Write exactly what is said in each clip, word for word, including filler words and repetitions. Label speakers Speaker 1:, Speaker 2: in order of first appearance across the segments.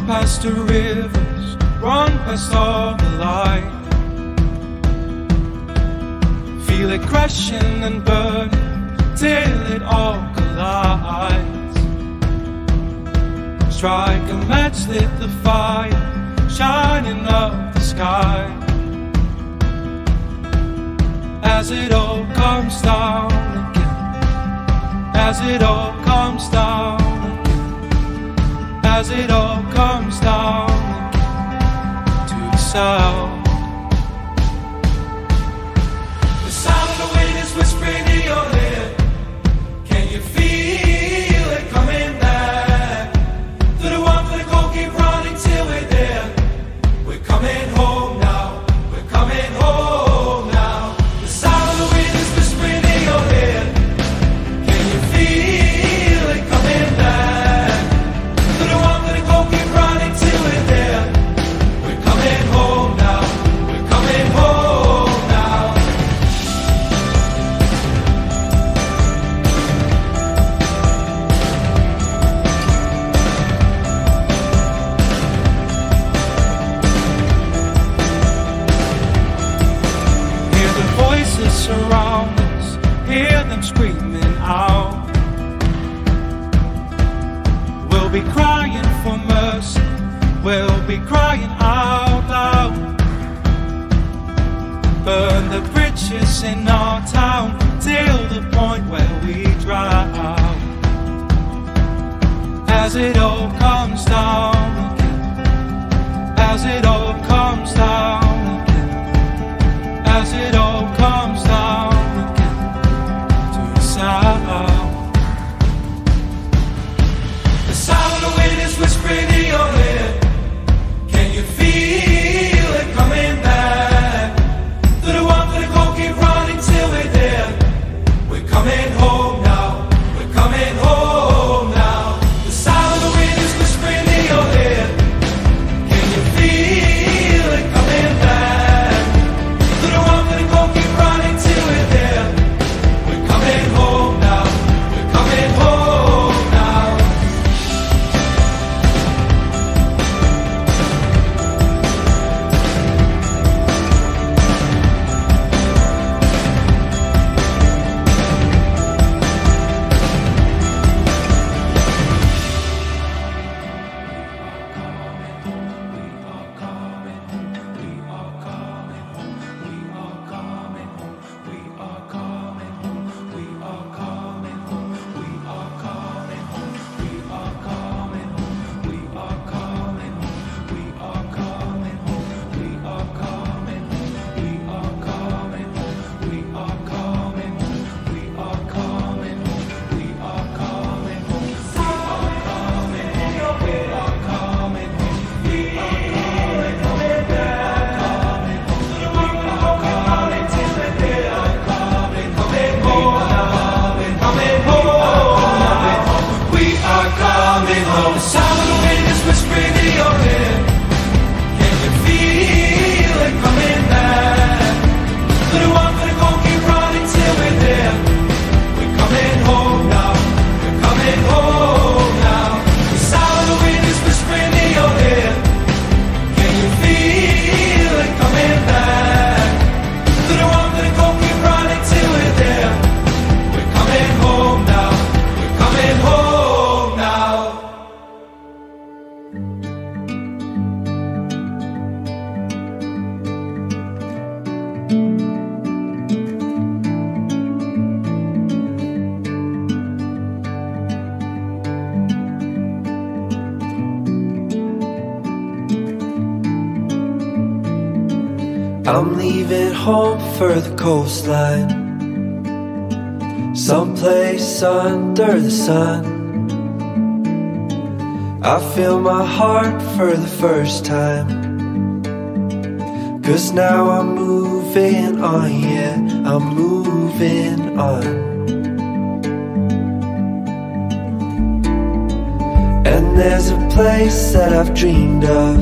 Speaker 1: past the rivers, run past all the light. Feel it crashing and burning till it all collides. Strike a match, lit the fire, shining up the sky. As it all comes down again, as it all comes down again, as it all comes down again to the sound. The sound of the wind is whispering in your ear. Can you feel it coming back? To the one for the goal, keep running till we're there. We're coming home now, we're coming home now. The sound of the wind is whispering in your ear. Can you feel it coming back? To the one for the goal, keep running till we're there. We're coming home now, we're coming home now. Hear the voices surround us, hear them screaming out. We'll be crying for mercy, we'll be crying out loud. Burn the bridges in our town till the point where we drown. As it all comes down again, as it all comes down again, as it all comes down again to the sound. The sound of the wind is whispering in your ear. Can you feel it coming back? To the one for the goal, keep running till we're there. We're coming home now, we're coming home now. The sound of the wind is whispering in your ear. Can you feel it coming back? To the one for the goal, keep running till we're there. We're coming home now, we're coming home now.
Speaker 2: I'm leaving home for the coastline, someplace under the sun. I feel my heart for the first time, 'cause now I'm moving on, yeah, I'm moving on. And there's a place that I've dreamed of,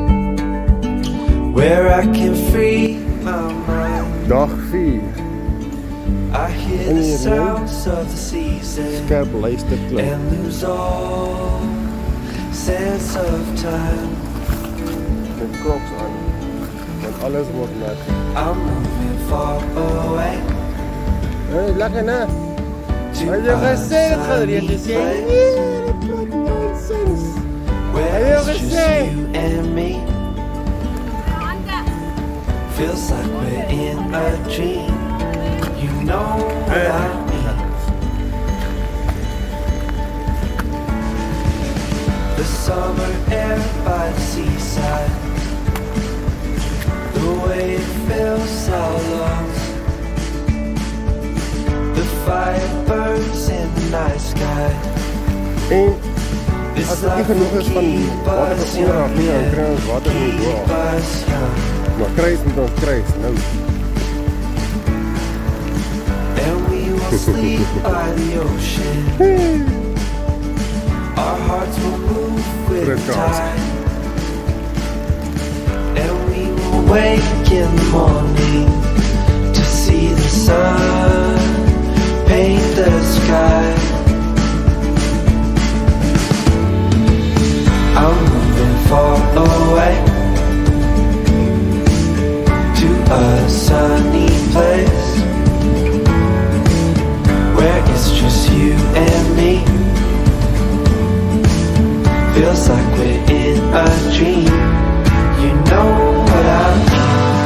Speaker 2: where I can free my mind.
Speaker 3: Dag vier.
Speaker 2: I hear the sounds of the season
Speaker 3: Scherp leest het
Speaker 2: and lose all sense of time.
Speaker 3: Met crocs aan. Want alles wordt nat.
Speaker 2: I'm moving far away.
Speaker 3: Hey, lekker hè? Heb je gezien het gedreven te zien?
Speaker 2: Where it's just you and me. Feels like we're in a dream. You know what I mean. The summer air by the seaside. The way it fills our lungs. The fire burns in the night sky.
Speaker 3: En
Speaker 2: It's
Speaker 3: as dit nie
Speaker 2: like
Speaker 3: genoeg
Speaker 2: we'll
Speaker 3: is van
Speaker 2: keep
Speaker 3: water
Speaker 2: us
Speaker 3: vir onderaf nie, dan
Speaker 2: young,
Speaker 3: kry ons water nie
Speaker 2: keep
Speaker 3: bo.
Speaker 2: us young.
Speaker 3: Maar kruis moet ons kruis nou.
Speaker 2: And we will sleep by the ocean. Our hearts will move with
Speaker 3: Red
Speaker 2: the
Speaker 3: cars.
Speaker 2: tide. And we will wake in the morning to see the sun paint the sky. I'm moving far away to a sunny place where it's just you and me. Feels like we're in a dream. You know what I mean.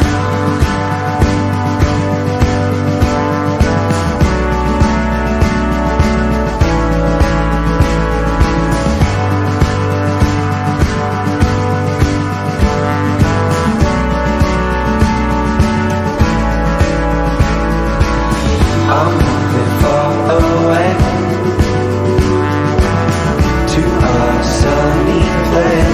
Speaker 2: I'm moving far away to a sunny place